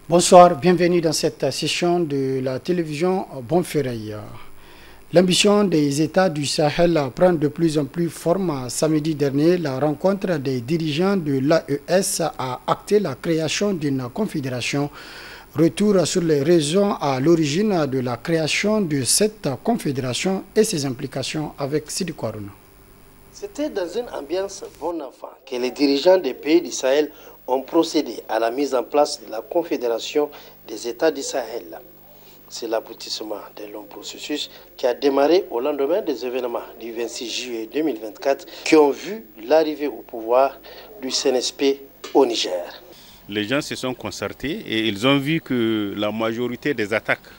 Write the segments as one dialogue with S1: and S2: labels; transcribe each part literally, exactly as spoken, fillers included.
S1: Bonsoir, bienvenue dans cette session de la télévision Bonferré. L'ambition des États du Sahel prend de plus en plus forme. Samedi dernier, la rencontre des dirigeants de l'A E S a acté la création d'une confédération. Retour sur les raisons à l'origine de la création de cette confédération et ses implications avec Sidi Kouarouna.
S2: C'était dans une ambiance bon enfant que les dirigeants des pays du Sahel ont procédé à la mise en place de la Confédération des États du Sahel. C'est l'aboutissement d'un long processus qui a démarré au lendemain des événements du vingt-six juillet deux mille vingt-quatre qui ont vu l'arrivée au pouvoir du C N S P au Niger.
S3: Les gens se sont concertés et ils ont vu que la majorité des attaques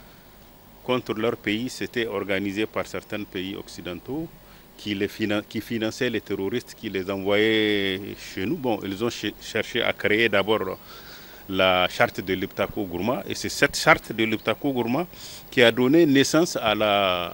S3: contre leur pays s'étaient organisées par certains pays occidentaux qui, les finan qui finançaient les terroristes, qui les envoyaient chez nous. Bon, ils ont ch cherché à créer d'abord la charte de Liptako Gourma, et c'est cette charte de Liptako Gourma qui a donné naissance à la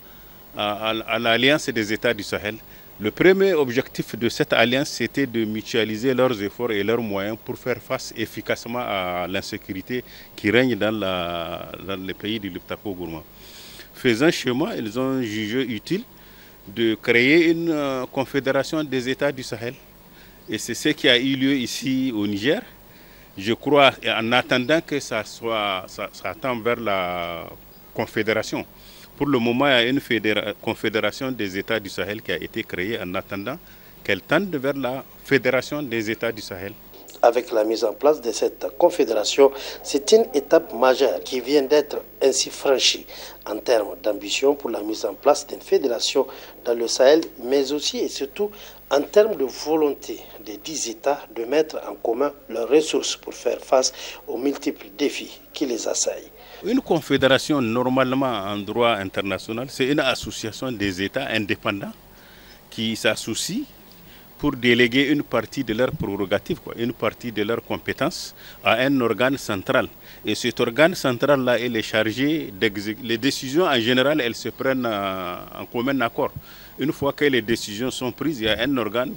S3: à, à l'Alliance des États du Sahel. Le premier objectif de cette alliance, c'était de mutualiser leurs efforts et leurs moyens pour faire face efficacement à l'insécurité qui règne dans, la, dans les pays du Liptako Gourma. Faisant chemin, ils ont jugé utile de créer une euh, confédération des États du Sahel. Et c'est ce qui a eu lieu ici au Niger. Je crois, en attendant que ça soit, ça, ça tend vers la confédération. Pour le moment, il y a une confédération des États du Sahel qui a été créée en attendant qu'elle tende vers la fédération des États du Sahel.
S2: Avec la mise en place de cette confédération, c'est une étape majeure qui vient d'être ainsi franchie en termes d'ambition pour la mise en place d'une fédération dans le Sahel, mais aussi et surtout en termes de volonté des dix États de mettre en commun leurs ressources pour faire face aux multiples défis qui les assaillent.
S3: Une confédération, normalement en droit international, c'est une association des États indépendants qui s'associent pour déléguer une partie de leurs prérogatives, quoi, une partie de leurs compétences à un organe central. Et cet organe central-là, il est chargé d'exécuter. Les décisions, en général, elles se prennent en commun accord. Une fois que les décisions sont prises, il y a un organe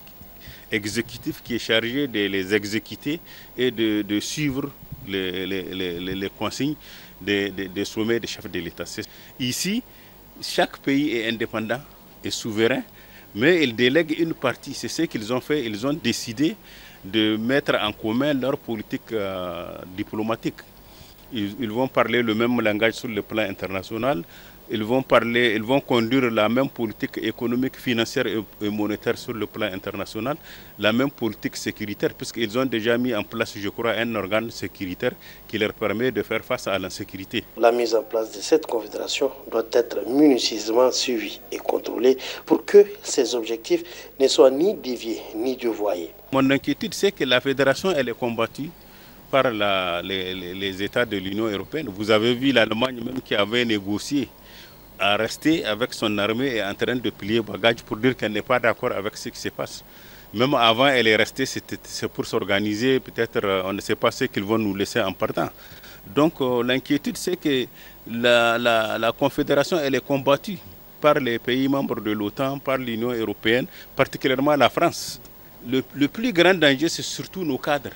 S3: exécutif qui est chargé de les exécuter et de, de suivre les, les, les, les consignes des, des, des sommets des chefs de l'État. Ici, chaque pays est indépendant et souverain, mais ils délèguent une partie. C'est ce qu'ils ont fait. Ils ont décidé de mettre en commun leur politique euh, diplomatique. Ils, ils vont parler le même langage sur le plan international. Ils vont parler, ils vont conduire la même politique économique, financière et monétaire sur le plan international, la même politique sécuritaire, puisqu'ils ont déjà mis en place, je crois, un organe sécuritaire qui leur permet de faire face à l'insécurité.
S2: La mise en place de cette confédération doit être minutieusement suivie et contrôlée pour que ces objectifs ne soient ni déviés ni dévoyés.
S3: Mon inquiétude, c'est que la fédération, elle est combattue par la, les, les, les États de l'Union européenne. Vous avez vu l'Allemagne même qui avait négocié à rester avec son armée et en train de plier bagage pour dire qu'elle n'est pas d'accord avec ce qui se passe. Même avant, elle est restée, c'est pour s'organiser, peut-être on ne sait pas ce qu'ils vont nous laisser en partant. Donc euh, l'inquiétude, c'est que la, la, la Confédération, elle est combattue par les pays membres de l'OTAN, par l'Union européenne, particulièrement la France. Le, le plus grand danger, c'est surtout nos cadres.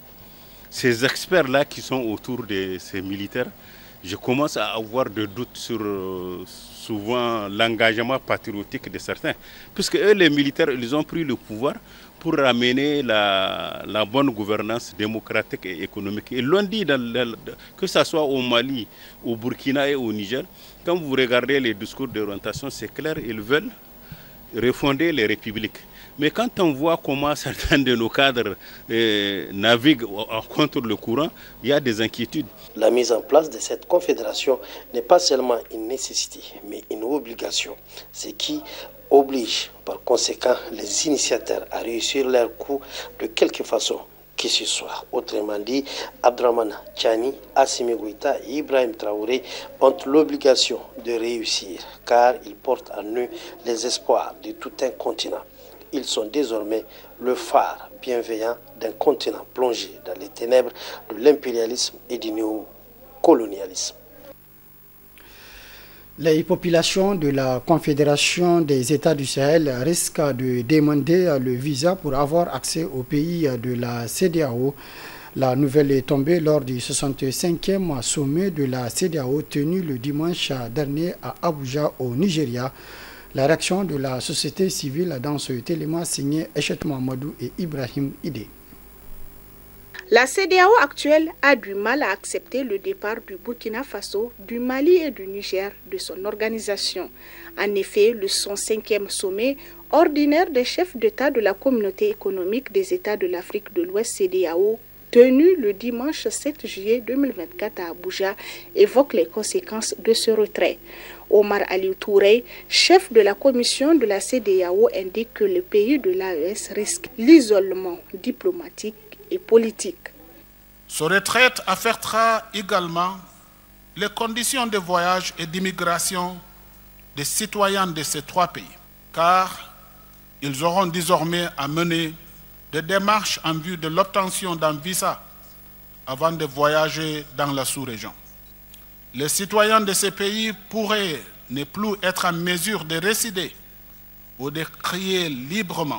S3: Ces experts-là qui sont autour de ces militaires, je commence à avoir des doutes sur euh, souvent l'engagement patriotique de certains. Puisque eux, les militaires, ils ont pris le pouvoir pour ramener la, la bonne gouvernance démocratique et économique. Ils l'ont dit, dans le, que ce soit au Mali, au Burkina et au Niger. Quand vous regardez les discours d'orientation, c'est clair, ils veulent refonder les républiques. Mais quand on voit comment certains de nos cadres euh, naviguent contre le courant, il y a des inquiétudes.
S2: La mise en place de cette confédération n'est pas seulement une nécessité, mais une obligation. Ce qui oblige par conséquent les initiateurs à réussir leur coup de quelque façon que ce soit. Autrement dit, Abdraman Tchani, Assimi Goïta et Ibrahim Traoré ont l'obligation de réussir car ils portent en eux les espoirs de tout un continent. Ils sont désormais le phare bienveillant d'un continent plongé dans les ténèbres de l'impérialisme et du néocolonialisme.
S1: Les populations de la Confédération des États du Sahel risquent de demander le visa pour avoir accès aux pays de la C E D E A O. La nouvelle est tombée lors du soixante-cinquième sommet de la CEDEAO tenu le dimanche dernier à Abuja au Nigeria. La réaction de la société civile dans ce élément signé Echet Mamadou et Ibrahim Ide.
S4: La CEDEAO actuelle a du mal à accepter le départ du Burkina Faso, du Mali et du Niger de son organisation. En effet, le cent cinquième sommet ordinaire des chefs d'État de la Communauté économique des États de l'Afrique de l'Ouest CEDEAO, tenu le dimanche sept juillet deux mille vingt-quatre à Abuja, évoque les conséquences de ce retrait. Omar Ali Touré, chef de la commission de la CEDEAO, indique que le pays de l'A E S risque l'isolement diplomatique et politique.
S5: Ce retrait affectera également les conditions de voyage et d'immigration des citoyens de ces trois pays, car ils auront désormais à mener des démarches en vue de l'obtention d'un visa avant de voyager dans la sous-région. Les citoyens de ces pays pourraient ne plus être en mesure de résider ou de créer librement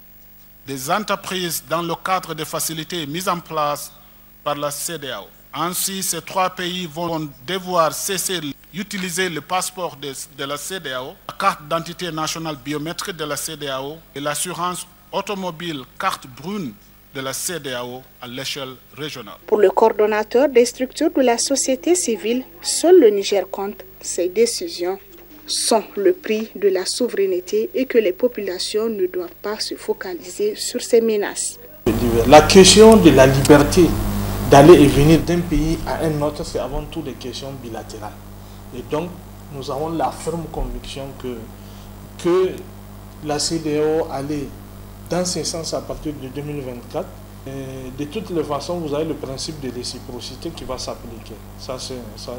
S5: des entreprises dans le cadre des facilités mises en place par la CEDEAO. Ainsi, ces trois pays vont devoir cesser d'utiliser le passeport de, de la CEDEAO, la carte d'identité nationale biométrique de la CEDEAO et l'assurance automobile carte brune de la CEDEAO à l'échelle régionale.
S4: Pour le coordonnateur des structures de la société civile, seul le Niger compte. Ces décisions sont le prix de la souveraineté et que les populations ne doivent pas se focaliser sur ces menaces.
S6: La question de la liberté d'aller et venir d'un pays à un autre, c'est avant tout des questions bilatérales. Et donc, nous avons la ferme conviction que, que la CEDEAO allait dans ce sens à partir de deux mille vingt-quatre. Et de toutes les façons, vous avez le principe de réciprocité qui va s'appliquer. Ça, c'est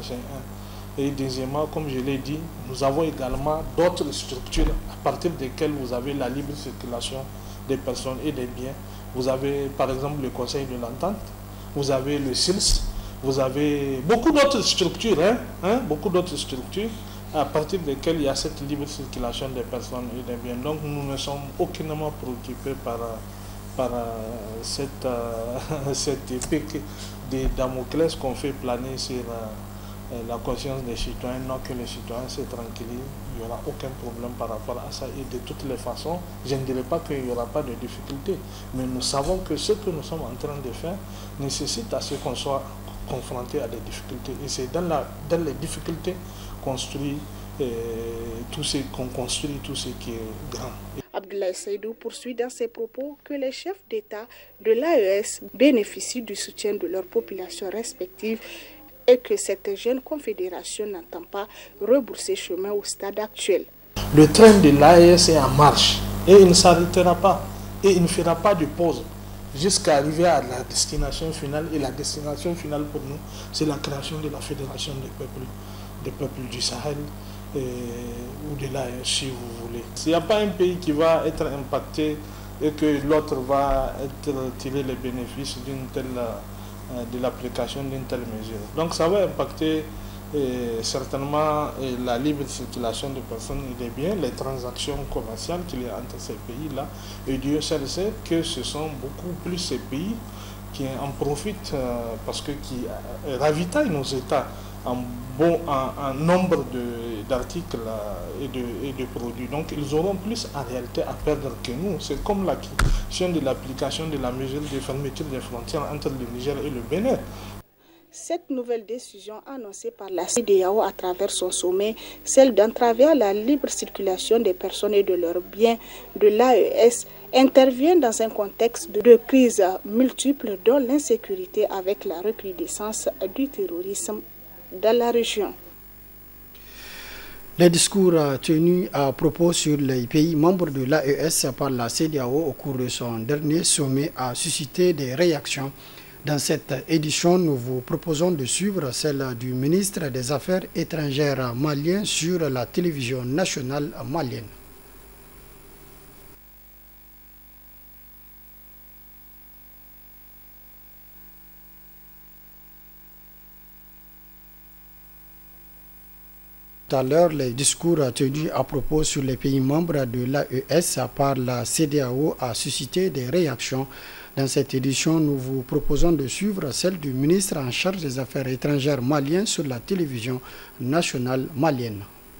S6: un. Et deuxièmement, comme je l'ai dit, nous avons également d'autres structures à partir desquelles vous avez la libre circulation des personnes et des biens. Vous avez par exemple le Conseil de l'Entente, vous avez le S I L S, vous avez beaucoup d'autres structures, hein, hein, beaucoup d'autres structures à partir desquelles il y a cette libre circulation des personnes et des biens. Donc nous ne sommes aucunement préoccupés par, par cette, euh, cette épée de Damoclès qu'on fait planer sur euh, la conscience des citoyens. Non, que les citoyens se tranquillisent, il n'y aura aucun problème par rapport à ça. Et de toutes les façons, je ne dirais pas qu'il n'y aura pas de difficultés, mais nous savons que ce que nous sommes en train de faire nécessite à ce qu'on soit confronté à des difficultés. Et c'est dans, la, dans les difficultés construit euh, tout ce qu'on construit, tout ce qui est grand.
S4: Abdoulaye Seydou poursuit dans ses propos que les chefs d'État de l'A E S bénéficient du soutien de leurs populations respectives et que cette jeune confédération n'entend pas rebourser chemin au stade actuel.
S6: Le train de l'A E S est en marche et il ne s'arrêtera pas et il ne fera pas de pause jusqu'à arriver à la destination finale. Et la destination finale pour nous, c'est la création de la Fédération des peuples, des peuples du Sahel et, ou de l'A E S si vous voulez. S'il n'y a pas un pays qui va être impacté et que l'autre va être, tirer les bénéfices d'une telle de l'application d'une telle mesure. Donc ça va impacter euh, certainement euh, la libre circulation des personnes et des biens, les transactions commerciales qu'il y a entre ces pays-là. Et Dieu seul sait que ce sont beaucoup plus ces pays qui en profitent euh, parce que qui euh, ravitaillent nos États en, bon, en, en nombre d'articles et de, et de produits. Donc ils auront plus en réalité à perdre que nous. C'est comme la question de l'application de la mesure de fermeture des frontières entre le Niger et le Bénin.
S4: Cette nouvelle décision annoncée par la CEDEAO à travers son sommet, celle d'entraver la libre circulation des personnes et de leurs biens de l'A E S, intervient dans un contexte de crise multiple dont l'insécurité avec la recrudescence du terrorisme dans la région.
S1: Les discours tenus à propos sur les pays membres de l'A E S par la CEDEAO au cours de son dernier sommet a suscité des réactions. Dans cette édition, nous vous proposons de suivre celle du ministre des Affaires étrangères malien sur la télévision nationale malienne. Tout à l'heure, les discours tenus à propos sur les pays membres de l'A E S par la CEDEAO a suscité des réactions. Dans cette édition, nous vous proposons de suivre celle du ministre en charge des Affaires étrangères malien sur la télévision nationale malienne.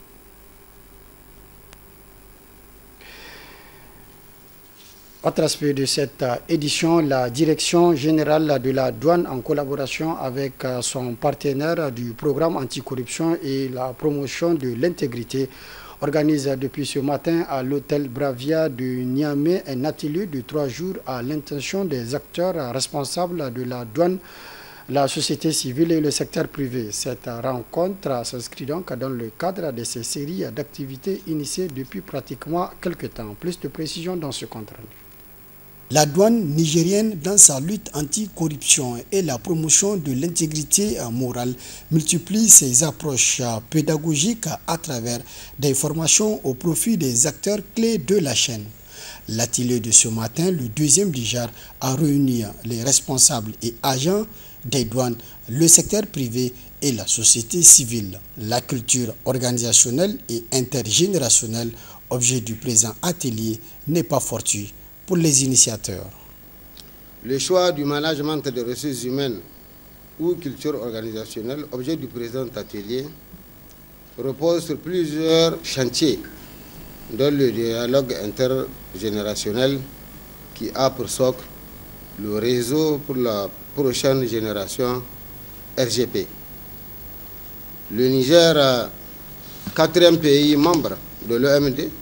S1: Autre aspect de cette édition, la Direction générale de la douane en collaboration avec son partenaire du programme anticorruption et la promotion de l'intégrité organise depuis ce matin à l'hôtel Bravia de Niamey un atelier de trois jours à l'intention des acteurs responsables de la douane, la société civile et le secteur privé. Cette rencontre s'inscrit donc dans le cadre de ces séries d'activités initiées depuis pratiquement quelques temps. Plus de précisions dans ce compte rendu. La douane nigérienne, dans sa lutte anti-corruption et la promotion de l'intégrité morale, multiplie ses approches pédagogiques à travers des formations au profit des acteurs clés de la chaîne. L'atelier de ce matin, le deuxième du genre, a réuni les responsables et agents des douanes, le secteur privé et la société civile. La culture organisationnelle et intergénérationnelle, objet du présent atelier, n'est pas fortuit pour les initiateurs.
S7: Le choix du management des ressources humaines ou culture organisationnelle, objet du présent atelier, repose sur plusieurs chantiers, dont le dialogue intergénérationnel qui a pour socle le réseau pour la prochaine génération R G P. Le Niger, quatrième pays membre de l'O M D,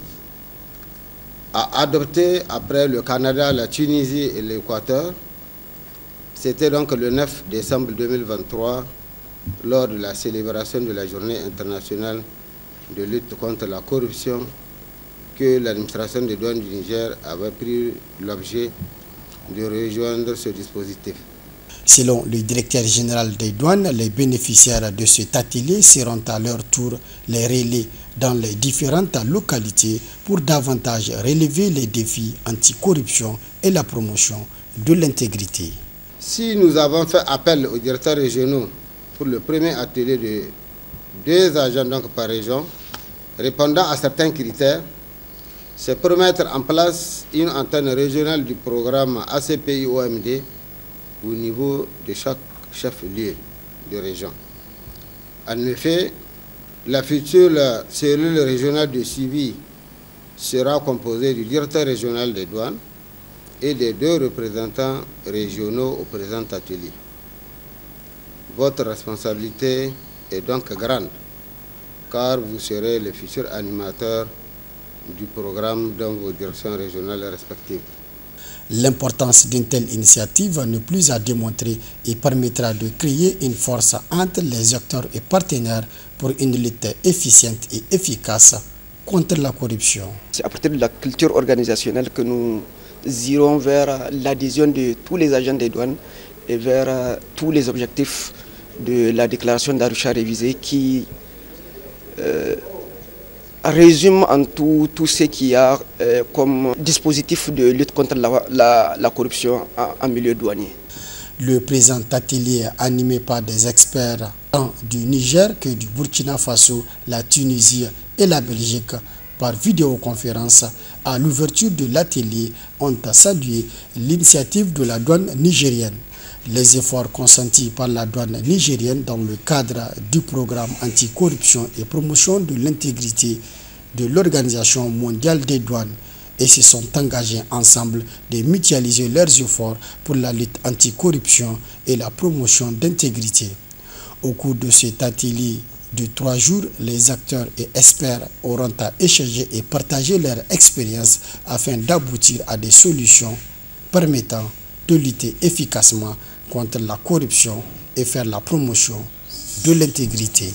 S7: a adopté après le Canada, la Tunisie et l'Équateur. C'était donc le neuf décembre deux mille vingt-trois, lors de la célébration de la Journée internationale de lutte contre la corruption, que l'administration des douanes du Niger avait pris l'objet de rejoindre ce dispositif.
S1: Selon le directeur général des douanes, les bénéficiaires de cet atelier seront à leur tour les relais dans les différentes localités pour davantage relever les défis anticorruption et la promotion de l'intégrité.
S7: Si nous avons fait appel aux directeurs régionaux pour le premier atelier de deux agents donc par région, répondant à certains critères, c'est pour mettre en place une antenne régionale du programme A C P I O M D au niveau de chaque chef-lieu de région. En effet, la future cellule régionale de suivi sera composée du directeur régional des douanes et des deux représentants régionaux au présent atelier. Votre responsabilité est donc grande, car vous serez le futur animateur du programme dans vos directions régionales respectives.
S1: L'importance d'une telle initiative n'est plus à démontrer et permettra de créer une force entre les acteurs et partenaires pour une lutte efficiente et efficace contre la corruption.
S8: C'est à partir de la culture organisationnelle que nous irons vers l'adhésion de tous les agents des douanes et vers tous les objectifs de la déclaration d'Arusha révisée qui euh, résume en tout, tout ce qu'il y a euh, comme dispositif de lutte contre la, la, la corruption en, en milieu douanier.
S1: Le présent atelier animé par des experts tant du Niger que du Burkina Faso, la Tunisie et la Belgique par vidéoconférence à l'ouverture de l'atelier ont salué l'initiative de la douane nigérienne. Les efforts consentis par la douane nigérienne dans le cadre du programme anticorruption et promotion de l'intégrité de l'Organisation mondiale des douanes et se sont engagés ensemble de mutualiser leurs efforts pour la lutte anticorruption et la promotion d'intégrité. Au cours de cet atelier de trois jours, les acteurs et experts auront à échanger et partager leur expérience afin d'aboutir à des solutions permettant de lutter efficacement contre la corruption et faire la promotion de l'intégrité.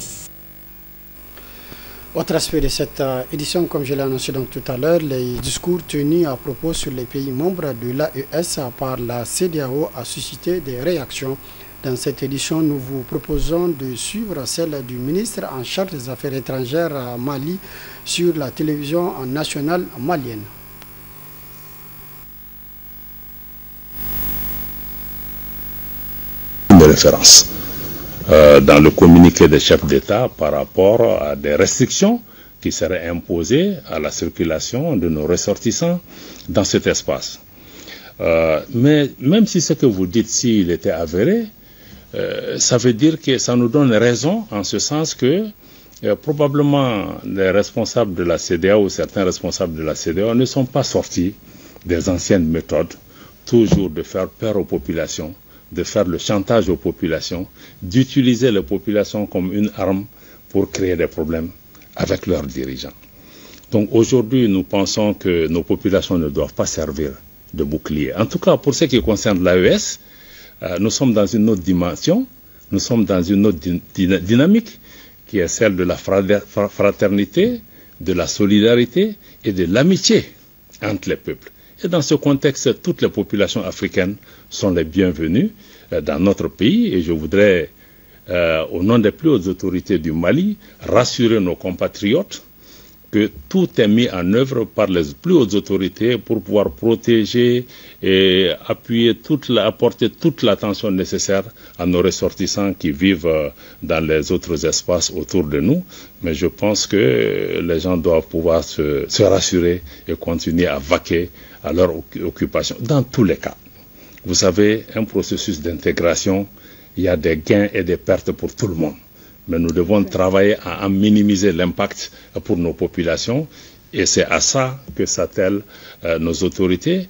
S1: Autre aspect de cette édition, comme je l'ai annoncé donc tout à l'heure, les discours tenus à propos sur les pays membres de l'A E S par la C D A O a suscité des réactions. Dans cette édition, nous vous proposons de suivre celle du ministre en charge des Affaires étrangères à Mali sur la télévision nationale malienne.
S9: De référence euh, dans le communiqué des chefs d'État par rapport à des restrictions qui seraient imposées à la circulation de nos ressortissants dans cet espace. Euh, mais même si ce que vous dites, s'il était avéré, euh, ça veut dire que ça nous donne raison en ce sens que euh, probablement les responsables de la C D A O ou certains responsables de la C D A O ne sont pas sortis des anciennes méthodes, toujours de faire peur aux populations, de faire le chantage aux populations, d'utiliser les populations comme une arme pour créer des problèmes avec leurs dirigeants. Donc aujourd'hui, nous pensons que nos populations ne doivent pas servir de bouclier. En tout cas, pour ce qui concerne l'A E S, euh, nous sommes dans une autre dimension, nous sommes dans une autre dyna dynamique qui est celle de la fraternité, de la solidarité et de l'amitié entre les peuples. Et dans ce contexte, toutes les populations africaines sont les bienvenues euh, dans notre pays. Et je voudrais, euh, au nom des plus hautes autorités du Mali, rassurer nos compatriotes que tout est mis en œuvre par les plus hautes autorités pour pouvoir protéger et appuyer toute la, apporter toute l'attention nécessaire à nos ressortissants qui vivent dans les autres espaces autour de nous. Mais je pense que les gens doivent pouvoir se, se rassurer et continuer à vaquer à leur occupation. Dans tous les cas, vous savez, un processus d'intégration, il y a des gains et des pertes pour tout le monde. Mais nous devons travailler à, à minimiser l'impact pour nos populations et c'est à ça que s'attellent euh, nos autorités.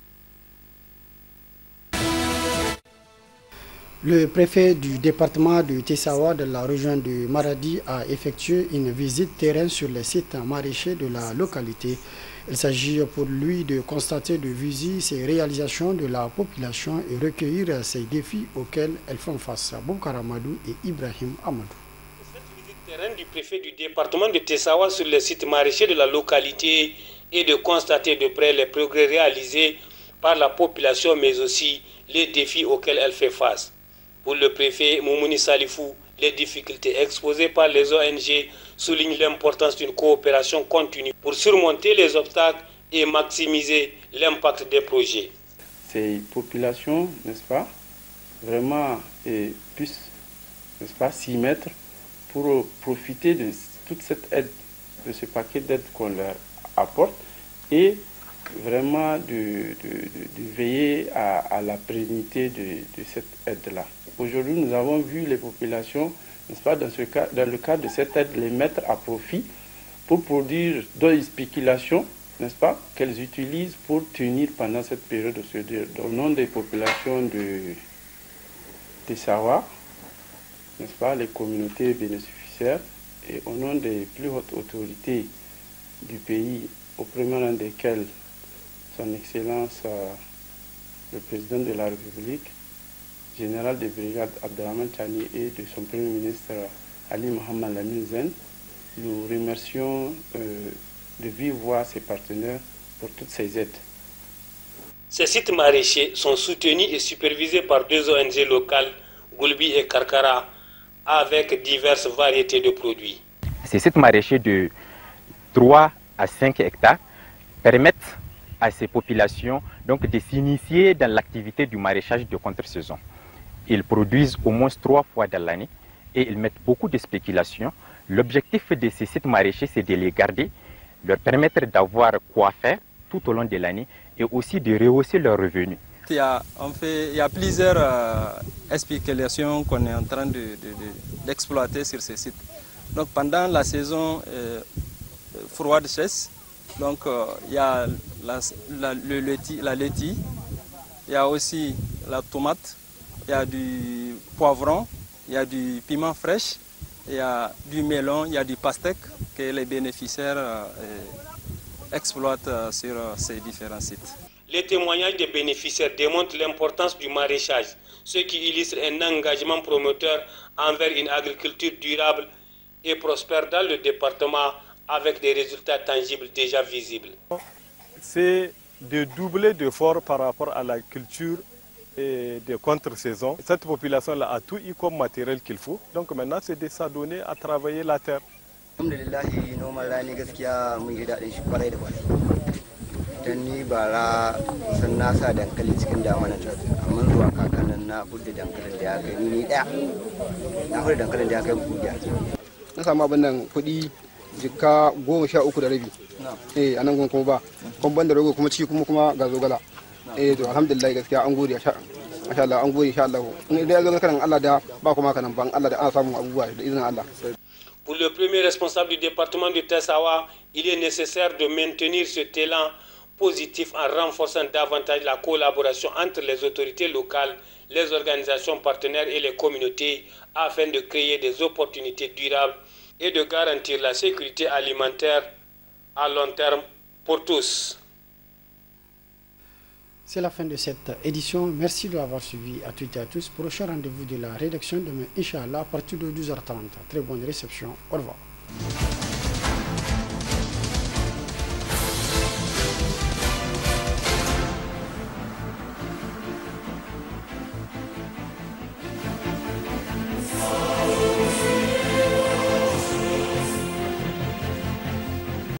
S1: Le préfet du département de Tessawa de la région de Maradi a effectué une visite terrain sur les sites maraîchers de la localité. Il s'agit pour lui de constater de visu ces réalisations de la population et recueillir ces défis auxquels elles font face. Boukara Amadou et Ibrahim Amadou.
S10: Terrain du préfet du département de Tessawa sur les sites maraîchers de la localité et de constater de près les progrès réalisés par la population mais aussi les défis auxquels elle fait face. Pour le préfet Moumouni Salifou, les difficultés exposées par les O N G soulignent l'importance d'une coopération continue pour surmonter les obstacles et maximiser l'impact des projets.
S11: Ces populations, n'est-ce pas, vraiment et puissent, n'est-ce pas, s'y mettre pour profiter de toute cette aide, de ce paquet d'aide qu'on leur apporte et vraiment de, de, de, de veiller à, à la pérennité de, de cette aide-là. Aujourd'hui, nous avons vu les populations, n'est-ce pas, dans, ce cas, dans le cadre de cette aide, les mettre à profit pour produire des spéculations, n'est-ce pas, qu'elles utilisent pour tenir pendant cette période de se dire. Au nom des populations de Tessawa, n'est-ce pas, les communautés bénéficiaires et au nom des plus hautes autorités du pays, au premier rang desquelles son Excellence euh, le Président de la République, Général de brigade Abdelrahman Chani et de son Premier ministre Ali Mohamed Lamine Zen, nous remercions euh, de vive voix ses partenaires pour toutes ces aides.
S10: Ces sites maraîchers sont soutenus et supervisés par deux O N G locales, Goulbi et Karkara, avec diverses variétés de produits.
S12: Ces sites maraîchers de trois à cinq hectares permettent à ces populations donc, de s'initier dans l'activité du maraîchage de contre-saison. Ils produisent au moins trois fois dans l'année et ils mettent beaucoup de spéculations. L'objectif de ces sites maraîchers, c'est de les garder, leur permettre d'avoir quoi faire tout au long de l'année et aussi de rehausser leurs revenus.
S13: Il y a, on fait, il y a plusieurs euh, spéculations qu'on est en train d'exploiter de, de, de, sur ces sites. Donc pendant la saison euh, froide sèche, donc euh, il y a la, la, le laitue, la laitue, il y a aussi la tomate, il y a du poivron, il y a du piment fraîche, il y a du melon, il y a du pastèque que les bénéficiaires euh, exploitent euh, sur euh, ces différents sites.
S10: Les témoignages des bénéficiaires démontrent l'importance du maraîchage, ce qui illustre un engagement promoteur envers une agriculture durable et prospère dans le département avec des résultats tangibles déjà visibles.
S14: C'est de doubler d'efforts par rapport à la culture et de contre-saison. Cette population-là a tout eu comme matériel qu'il faut. Donc maintenant, c'est de s'adonner à travailler la terre.
S15: dan ni bara san na sa dankali cikin damanan nan amma zuwa kakannin na budda dankalin da ya kai ni daya na fara dankalin da ya kai buɗe
S16: na samu abin nan kuɗi jikka goma sha uku da rabi eh anan gon kuma ba kun ban da rogo kuma ciki kuma kuma ga zogala eh to alhamdulillah gaskiya an gode masha Allah an gode insha Allah in dai ga kan Allah da ba kuma kanan ban Allah da ana samu abubuwa da izinin Allah.
S10: Pour le premier responsable du département de Tessawa, il est nécessaire de maintenir cet élan positif en renforçant davantage la collaboration entre les autorités locales, les organisations partenaires et les communautés afin de créer des opportunités durables et de garantir la sécurité alimentaire à long terme pour tous.
S1: C'est la fin de cette édition. Merci de l'avoir suivi à toutes et à tous. Prochain rendez-vous de la rédaction demain, Inch'Allah, à partir de douze heures trente. Très bonne réception. Au revoir.